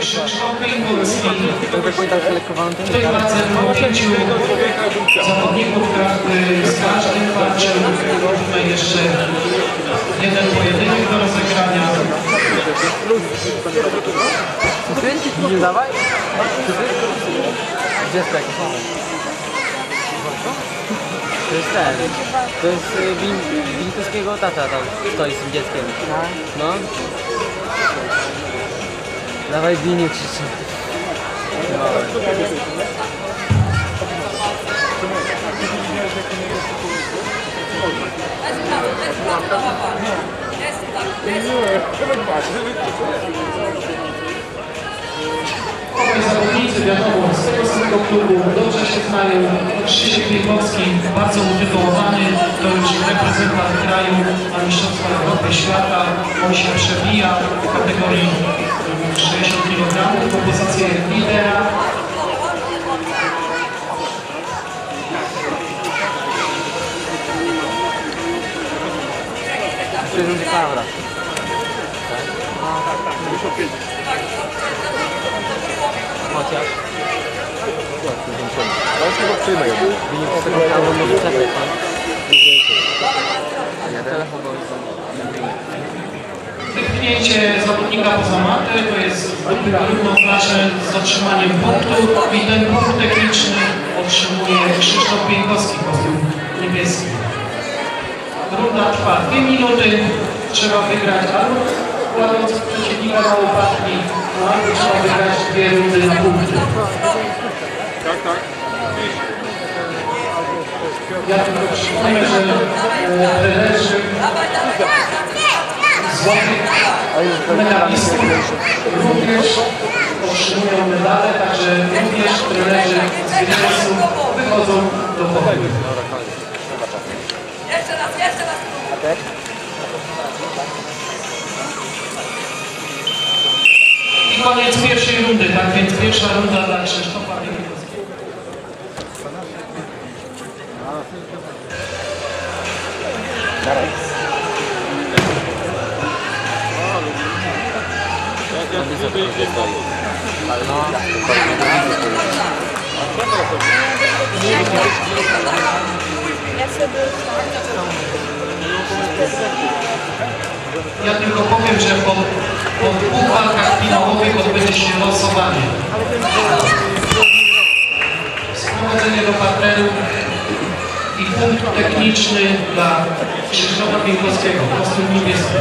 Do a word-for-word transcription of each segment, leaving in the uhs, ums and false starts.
Krzysztof Pejmurski. W tej wadze było pięciu zawodników, każdy z każdym walczył. Tutaj jeszcze jeden pojedynek do rozegrania. Nie dawaj? Gdzie jest tak? To jest ten. To jest Winkowskiego tata tam stoi z tym dzieckiem. No. Dawaj Biniu krzyczy. No. Obaj zawodnicy, wiadomo, z tego samego klubu dobrze się znają. Krzysiek Wielkowski, bardzo utytułowany, to już reprezentant kraju na Mistrzostwach Europy Świata. On się przebija w kategorii sześćdziesiąt kilogramów po pozycję lidera. Przyrządzi kamera. Chociaż? Ale już chyba przyjmę ją. Wynik z tego kamery może czekać, pan? Nie, telefon był. Wypchnięcie zawodnika poza matę to jest równoznaczne z otrzymaniem punktu i ten punkt techniczny otrzymuje Krzysztof Pieńkowski, kostium niebieski. Runda trwa dwie minuty, trzeba wygrać albo kładąc przeciwnika na łopatki, albo trzeba wygrać dwie rundy na punkty. Tak, tak. Ja tylko przypomnę, że trenerzy złotych medalistów również otrzymują medale, także również trenerzy z Wielkosów wychodzą do pokoju. Jeszcze raz, jeszcze raz! I koniec pierwszej rundy, tak więc pierwsza runda dla Krzysztofa Pieńkowskiego. Ja tylko powiem, że po, po dwóch walkach finałowych odbędzie się losowanie. Sprowadzenie do parteru i punkt techniczny dla Krzysztofa Pieńkowskiego, kostium niebieski.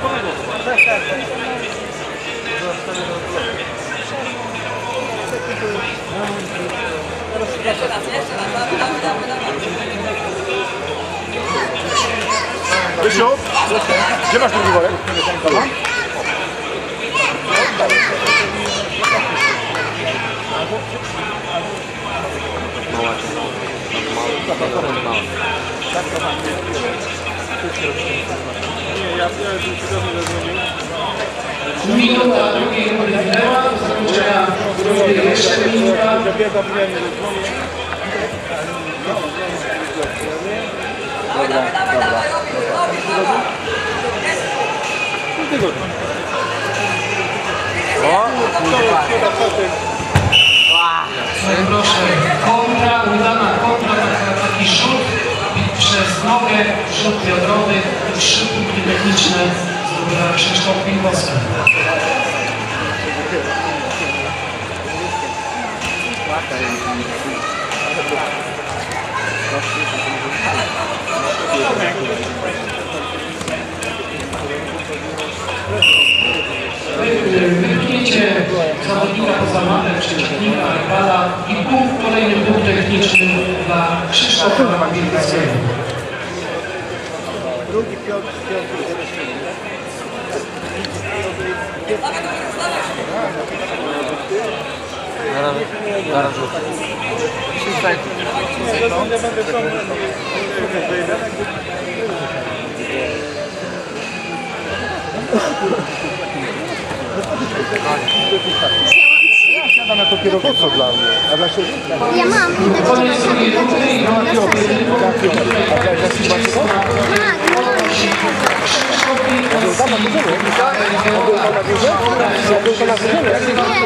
Jeszcze raz, jeszcze raz, dawaj, dawaj, dawaj, dawaj. Rysiu, gdzie masz drugi worek? Dobra. Nie, ja już cudownie zadzwonił. Minuta drugiej rundy minęła, do zakończenia drugiej jeszcze minuta. Dobiega mnie, nie zadzwonił. Dawaj, dawaj, dawaj, dawaj, Proszę, kontra, udana kontra, taki rzut przez nogę, rzut biodrowy i trzy punkty techniczne zdobywa Krzysztof Pieńkowski. Wypchnięcie zawodnika poza matę, przeciwnika, rywala i punkt, kolejny punkt techniczny dla Krzysztofa Pieńkowskiego. Drugi Piotr, Piotr, Zaraz, zaraz rzucę. Siadam jako kierownictwo dla mnie, a dla siebie? Ja mam. Koniec drugiej rundy i No, na Piotr. A jak jest chyba co? Krzysztof Pieńkowski. A był tam na górze? A był tam na górze?